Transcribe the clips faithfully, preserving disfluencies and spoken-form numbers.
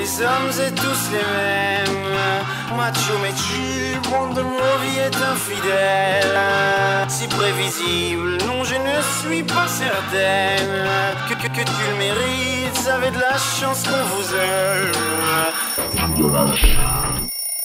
les hommes est tous les mêmes. Macho mais tu, bande de mauvais est infidèle. Si prévisible, non je ne suis pas certaine que, que, que tu le mérites, vous avez de la chance qu'on vous aime.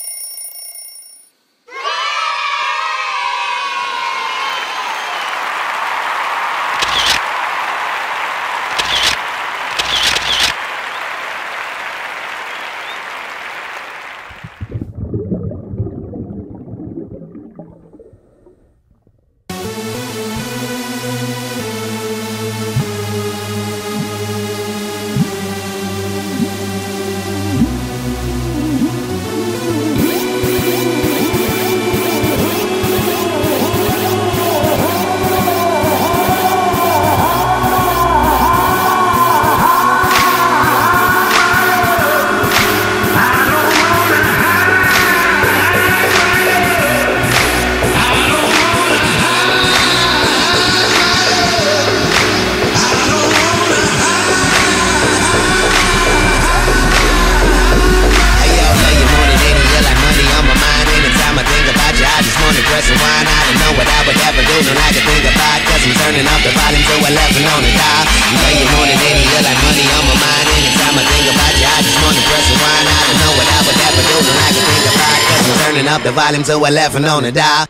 Up the volume to eleven on the dial.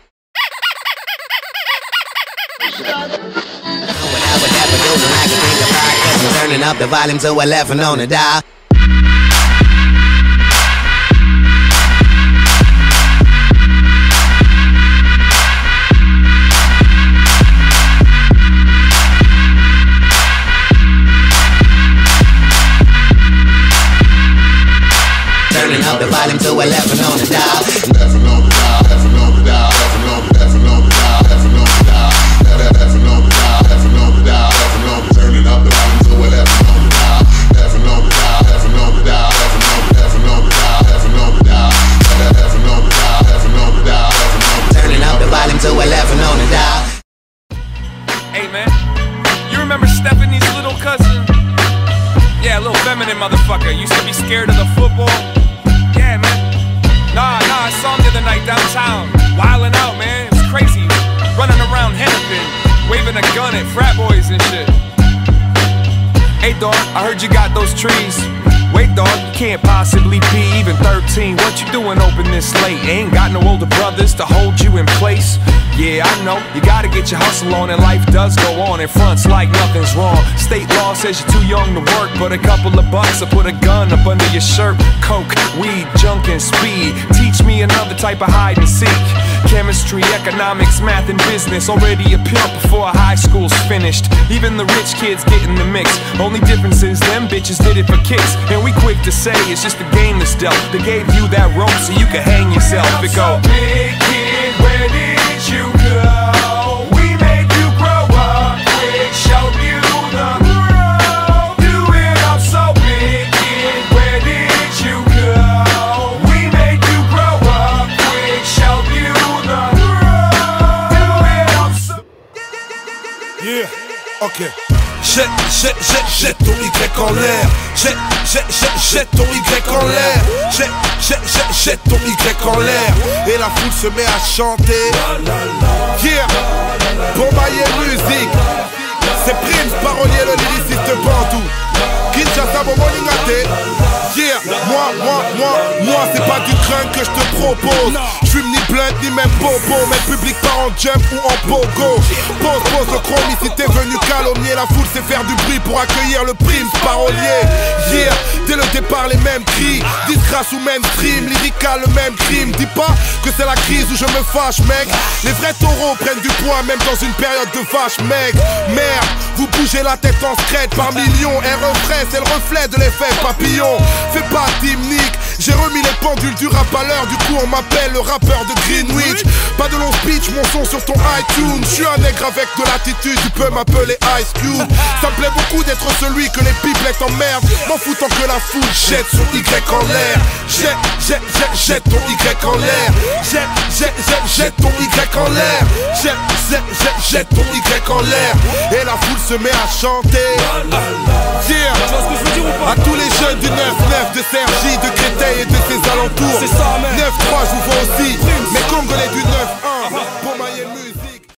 Turning up the volume to eleven on the dial. Turning up the volume to eleven on the dial. Hey man, you remember Stephanie's little cousin? Yeah, a little feminine motherfucker. Used to be scared of the football. Yeah, man. Nah, nah, I saw him the other night downtown. Wildin' out, man. It was crazy. Running around Hennepin, waving a gun at frat boys and shit. Hey, dog, I heard you got those trees. Wait, dog, you can't possibly be even thirteen. What you doing open this late? Ain't got no older brothers to hold you in place. Yeah, I know, you gotta get your hustle on, and life does go on in fronts like nothing's wrong. State law says you're too young to work, but a couple of bucks will put a gun up under your shirt. Coke, weed, junk, and speed. Teach me another type of hide and seek. Chemistry, economics, math, and business. Already a pimp before high school's finished. Even the rich kids get in the mix. Only difference is them bitches did it for kicks. And we quick to say it's just a game that's dealt. They gave you that rope so you could hang yourself. It go, big kid, where did you go? We made you grow up quick, showed you the road. Do it up so big kid, where did you go? We made you grow up quick, showed you the road. Do it up so. Yeah, ok. Jette, jette, jette, jette ton Y en l'air. Jette, jette, jette, jette ton Y en l'air. Jette, jette, jette, jette ton Y en l'air. Et la foule se met à chanter. Yeah, Bombaye musique. C'est Prince, parolier, le lyriciste Bandou. Kinshasa, Bobo Lingate. Yeah, moi, moi, moi, moi, c'est pas du crâne que je te propose. J'fume ni blunt ni même bobo, mais le public part en jump ou en pogo. Pose, pose le chrome, si t'es venu calomnier. La foule sait faire du bruit pour accueillir le Prince parolier. Yeah, dès le départ les mêmes cris. Disgrâce ou mainstream, lyrical le même crime. Dis pas que c'est la crise où je me fâche, mec. Les vrais taureaux prennent du poids même dans une période de vache, mec. Merde, vous bougez la tête en scred par millions. Un refrain, c'est le reflet de l'effet papillon. Fais pas d'hymnique, j'ai remis les pendules du rap à l'heure. Du coup on m'appelle le rappeur de Greenwich. Pas de long speech, mon son sur ton iTunes. Je suis un nègre avec de l'attitude, tu peux m'appeler Ice Cube. Ça me plaît beaucoup d'être celui que les pipelettes emmerdent. M'en foutant que la foule jette son Y en l'air. Jette, jette, jette, jette ton Y en l'air. Jette, jette, jette, jette ton Y en l'air. Jette, jette, jette, jette ton Y en l'air. Et la foule se met à chanter. Yeah, à tous les jeunes du neuf neuf de Cergy, de Créteil et de ses alentours. C'est ça, man. neuf trois, je vous vois aussi. Mes Congolais du neuf un. Pour Mayenne.